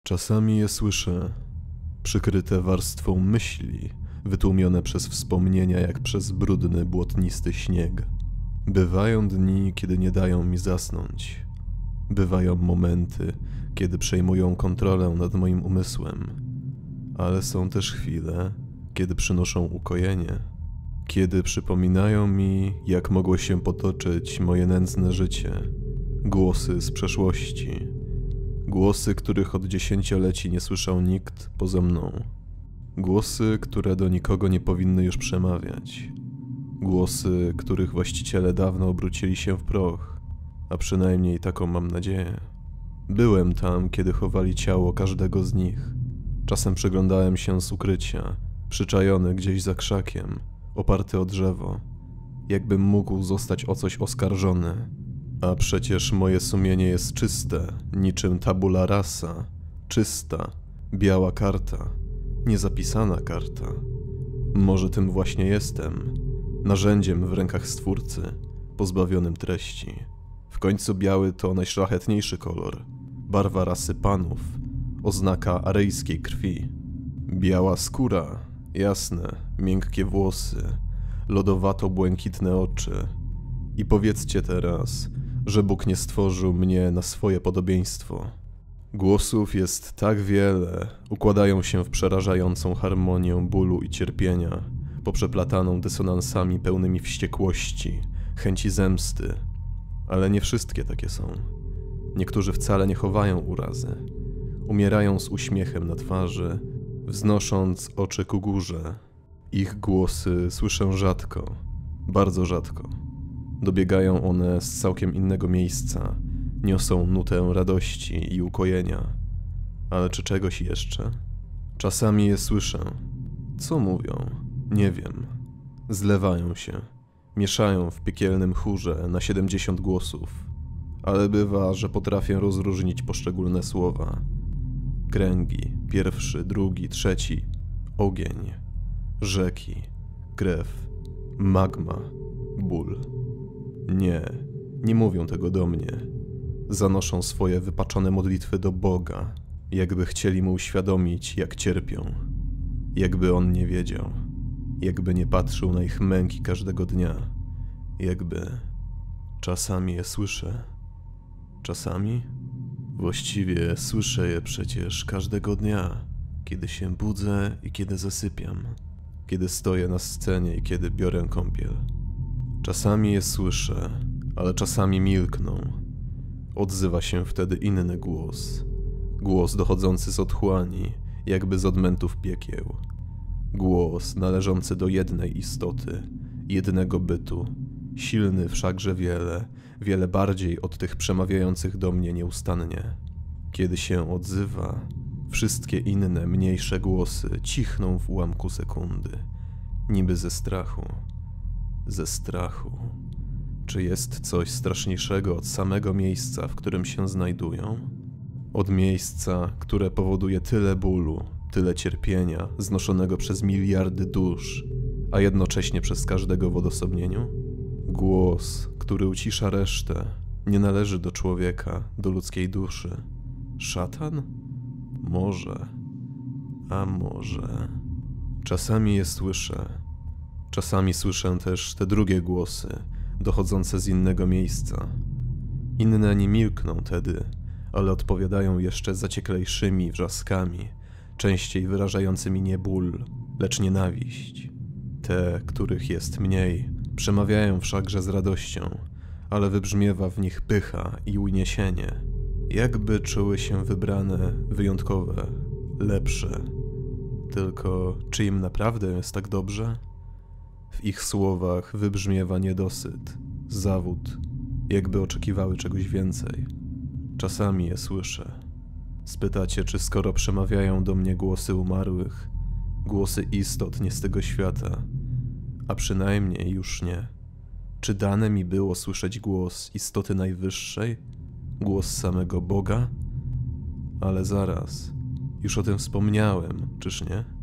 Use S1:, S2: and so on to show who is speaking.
S1: Czasami je słyszę, przykryte warstwą myśli, wytłumione przez wspomnienia jak przez brudny, błotnisty śnieg. Bywają dni, kiedy nie dają mi zasnąć. Bywają momenty, kiedy przejmują kontrolę nad moim umysłem. Ale są też chwile, kiedy przynoszą ukojenie. Kiedy przypominają mi, jak mogło się potoczyć moje nędzne życie. Głosy z przeszłości. Głosy, których od dziesięcioleci nie słyszał nikt poza mną. Głosy, które do nikogo nie powinny już przemawiać. Głosy, których właściciele dawno obrócili się w proch, a przynajmniej taką mam nadzieję. Byłem tam, kiedy chowali ciało każdego z nich. Czasem przyglądałem się z ukrycia, przyczajony gdzieś za krzakiem, oparty o drzewo, jakbym mógł zostać o coś oskarżony. A przecież moje sumienie jest czyste, niczym tabula rasa, czysta, biała karta, niezapisana karta. Może tym właśnie jestem, narzędziem w rękach Stwórcy, pozbawionym treści. W końcu biały to najszlachetniejszy kolor, barwa rasy panów, oznaka aryjskiej krwi. Biała skóra, jasne, miękkie włosy, lodowato-błękitne oczy. I powiedzcie teraz, że Bóg nie stworzył mnie na swoje podobieństwo. Głosów jest tak wiele, układają się w przerażającą harmonię bólu i cierpienia, poprzeplataną dysonansami pełnymi wściekłości, chęci zemsty. Ale nie wszystkie takie są. Niektórzy wcale nie chowają urazy. Umierają z uśmiechem na twarzy, wznosząc oczy ku górze. Ich głosy słyszę rzadko, bardzo rzadko. Dobiegają one z całkiem innego miejsca, niosą nutę radości i ukojenia. Ale czy czegoś jeszcze? Czasami je słyszę. Co mówią? Nie wiem. Zlewają się, mieszają w piekielnym chórze na 70 głosów. Ale bywa, że potrafię rozróżnić poszczególne słowa. Kręgi, pierwszy, drugi, trzeci, ogień, rzeki, krew, magma, ból. Nie mówią tego do mnie. Zanoszą swoje wypaczone modlitwy do Boga, jakby chcieli mu uświadomić, jak cierpią. Jakby on nie wiedział. Jakby nie patrzył na ich męki każdego dnia. Jakby... Czasami je słyszę. Czasami? Właściwie słyszę je przecież każdego dnia, kiedy się budzę i kiedy zasypiam. Kiedy stoję na scenie i kiedy biorę kąpiel. Czasami je słyszę, ale czasami milkną. Odzywa się wtedy inny głos. Głos dochodzący z otchłani, jakby z odmętów piekieł. Głos należący do jednej istoty, jednego bytu. Silny wszakże wiele bardziej od tych przemawiających do mnie nieustannie. Kiedy się odzywa, wszystkie inne, mniejsze głosy cichną w ułamku sekundy, niby ze strachu. Ze strachu. Czy jest coś straszniejszego od samego miejsca, w którym się znajdują? Od miejsca, które powoduje tyle bólu, tyle cierpienia, znoszonego przez miliardy dusz, a jednocześnie przez każdego w odosobnieniu? Głos, który ucisza resztę, nie należy do człowieka, do ludzkiej duszy. Szatan? Może. A może... Czasami je słyszę. Czasami słyszę też te drugie głosy, dochodzące z innego miejsca. Inne nie milkną tedy, ale odpowiadają jeszcze zacieklejszymi wrzaskami, częściej wyrażającymi nie ból, lecz nienawiść. Te, których jest mniej, przemawiają wszakże z radością, ale wybrzmiewa w nich pycha i uniesienie, jakby czuły się wybrane, wyjątkowe, lepsze. Tylko czy im naprawdę jest tak dobrze? W ich słowach wybrzmiewa niedosyt, zawód, jakby oczekiwały czegoś więcej. Czasami je słyszę. Spytacie, czy skoro przemawiają do mnie głosy umarłych, głosy istot nie z tego świata, a przynajmniej już nie, czy dane mi było słyszeć głos istoty najwyższej? Głos samego Boga? Ale zaraz, już o tym wspomniałem, czyż nie?